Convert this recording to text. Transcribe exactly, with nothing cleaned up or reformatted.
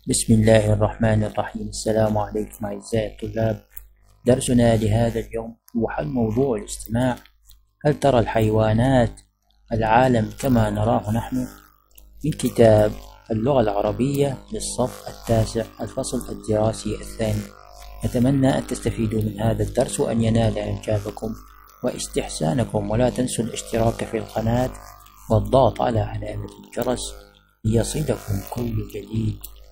بسم الله الرحمن الرحيم. السلام عليكم أعزائي الطلاب. درسنا لهذا اليوم هو حل موضوع الاستماع. هل ترى الحيوانات العالم كما نراه نحن؟ من كتاب اللغة العربية للصف التاسع الفصل الدراسي الثاني. أتمنى أن تستفيدوا من هذا الدرس وأن ينال إعجابكم واستحسانكم، ولا تنسوا الاشتراك في القناة والضغط على علامة الجرس ليصلكم كل جديد.